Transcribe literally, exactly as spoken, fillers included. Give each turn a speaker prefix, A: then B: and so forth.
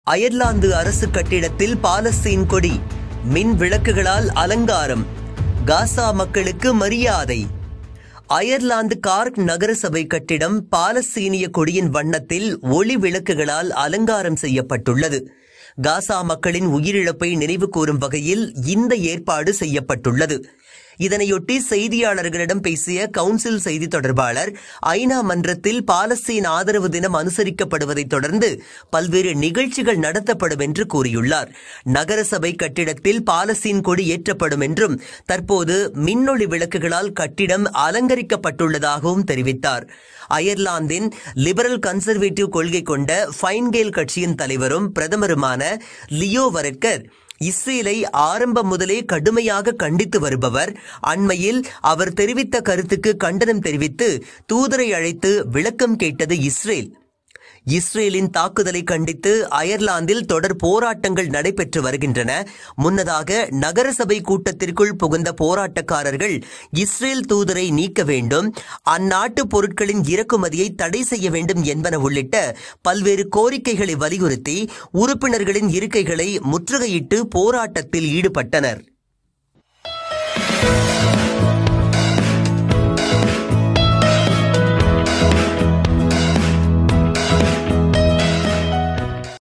A: Ireland அரசு கட்டிடத்தில் பாலஸ்தீன் கொடி, மின் விளக்குகளால் அலங்காரம், காசா மக்களுக்கு மரியாதை. அயர்லாந்து கார்க் நகரசபை கட்டிடம் பாலஸ்தீனிய கொடியின் வண்ணத்தில் ஒளி விளக்குகளால் அலங்காரம் செய்யப்பட்டுள்ளது. காசா மக்களின் உயிரிழப்பை நினைவு கூறும் வகையில் இந்த ஏற்பாடு செய்யப்பட்டுள்ளது. இதனையொட்டி செய்தியாளர்களிடம் பேசிய கவுன்சில் செய்தி தொடர்பாளர், ஐநா மன்றத்தில் பாலஸ்தீன் ஆதரவு தினம் அனுசரிக்கப்படுவதை தொடர்ந்து பல்வேறு நிகழ்ச்சிகள் நடத்தப்படும் என்று கூறியுள்ளார். நகரசபை கட்டிடத்தில் பாலஸ்தீன் கொடி ஏற்றப்படும் என்றும் தற்போது மின்னொளி விளக்குகளால் கட்டிடம் அலங்கரிக்கப்பட்டுள்ளதாகவும் தெரிவித்தார். அயர்லாந்தின் லிபரல் கன்சர்வேட்டிவ் கொள்கை கொண்ட ஃபைன் கேல் கட்சியின் தலைவரும் பிரதமருமான லியோ வரட்கர் இஸ்ரேலை ஆரம்பம் முதலே கடுமையாக கண்டித்து வருபவர். அண்மையில் அவர் தெரிவித்த கருத்துக்கு கண்டனம் தெரிவித்து தூதரை அழைத்து விளக்கம் கேட்டது இஸ்ரேல். இஸ்ரேலின் தாக்குதலை கண்டித்து அயர்லாந்தில் தொடர் போராட்டங்கள் நடைபெற்று வருகின்றன. முன்னதாக நகரசபை கூட்டத்திற்குள் புகுந்த போராட்டக்காரர்கள் இஸ்ரேல் தூதரை நீக்க வேண்டும், அந்நாட்டு பொருட்களின் இறக்குமதியை தடை செய்ய வேண்டும் என்பன உள்ளிட்ட பல்வேறு கோரிக்கைகளை வலியுறுத்தி உறுப்பினர்களின் இருக்கைகளை முற்றுகையிட்டு போராட்டத்தில் ஈடுபட்டனர்.